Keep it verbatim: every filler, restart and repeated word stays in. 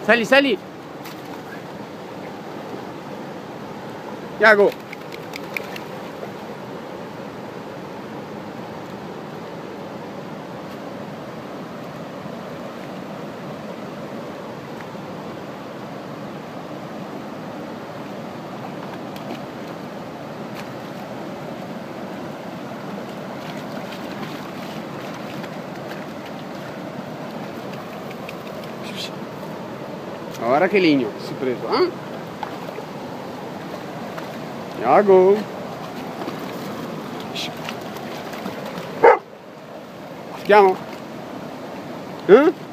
Sali, sali. Iago. Guarda che legno si è preso, eh? Iago! Ti chiamo? Eh?